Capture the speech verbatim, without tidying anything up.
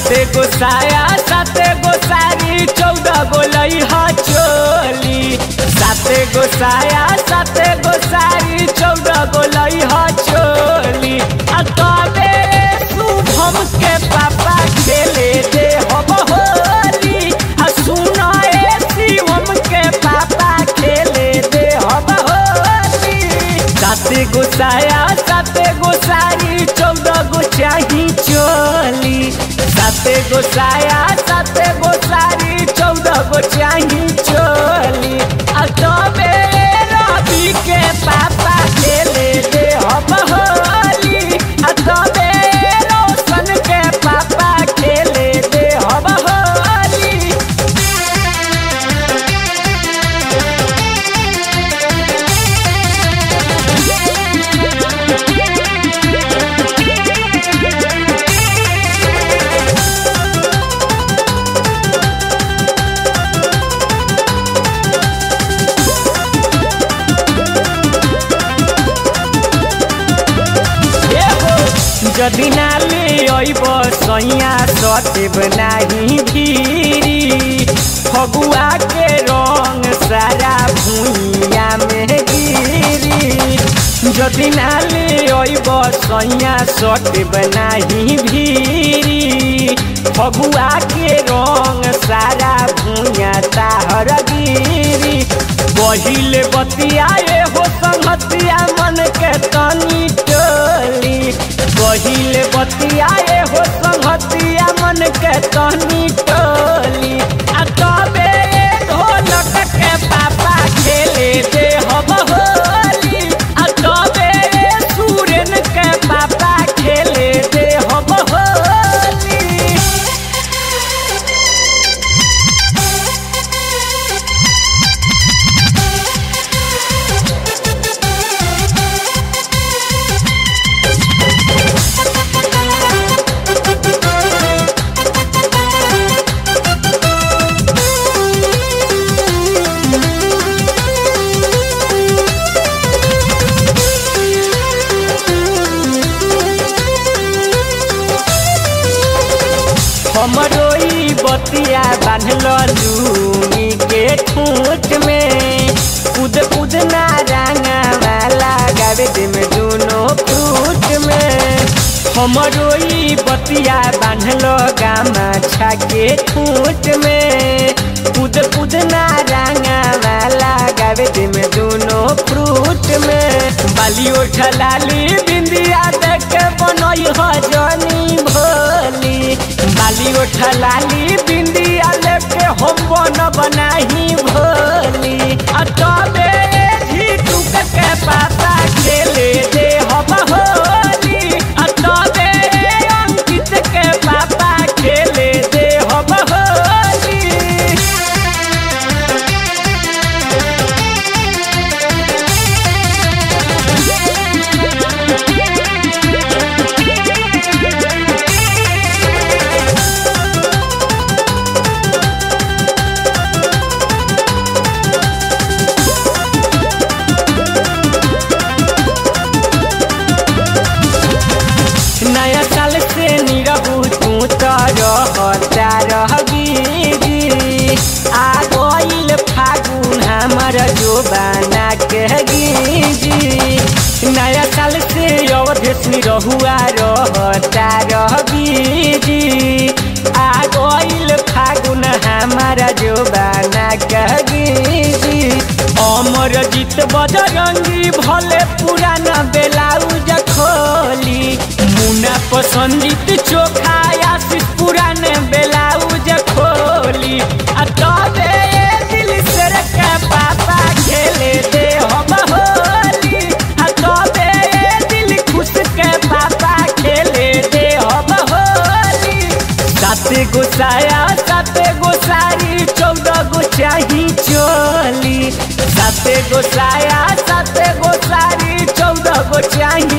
साते गो साया साते गो साड़ी चौदह गो लइहा चोली। साते गो साया साते गो साड़ी चौदह गो लइहा चोली। आ तबे शुभम के पापा खेले दे हम होली। आ सुना ए शिवम के पापा खेले दे हम होली। साते गो साया साते गो साड़ी चौदह गो चाही चोली। साते गो साया साते गो साड़ी चौदह गो चाही चोली। आ तबे रवि के पापा खेले दे हम होली। आ तबे रोशन के पापा खेले दे हम होली। जदि ना ले अइब सैया सटेब नाही भीरी। फगुआ के रंग सारा भुइया में गिरी। जदि ना ले अइब सैया सटेब नाही भीरी। फगुआ के रंग सारा भुइया ताहर गिरी। बहिले बतियाए हो संगतिया मन के तनी टोली। बहिले बतियाए हो संगतिया मन के तनी टोली। आ तबे ढोलक के पापा खेले दे हम होली। आ तबे सुरेन के पापा खेले दे हम होली। हमरो ई बतिया बांधल लूनी के ठूठ में। कूद कूद ना रंगा वाला गावे दे में दोनों फ्रूट में। हमरो ई बतिया बांधल गामछा के ठूठ में। कूद कूद ना रंगा वाला गावे दे में दोनों फ्रूट में। बाली उठा लाली बिंदिया देख के बनई ह जनी भोली। बाली उठा लाली बिंदिया लेके हम बन बनाही भोली। आ तबे झिटुक के पापा खेले दे हम होली। आ तबे अंकित के पापा खेले दे हम होली। नया साल से निरहू तू तो रहता रहगी। आ गइल फागुन हमर जोबाना के गिजी। नया साल से अवधेश निरहुआ रहता रहगी। आ गइल फागुन हमर जोबाना के गिजी। अमर जीत बजरंगी भले पुराना ब्लाउज खोली। मुना पसंदीत चोखा आशीष पुराने ब्लाउज खोली। आ तबे दिल से के पापा खेले दे हम होली। आ तबे दिल खुश के पापा खेले दे हम होली। साते गो साया साते गो साड़ी चौदह गो चाही चोली। साते गो साया साते गो साड़ी चौदह गो चाही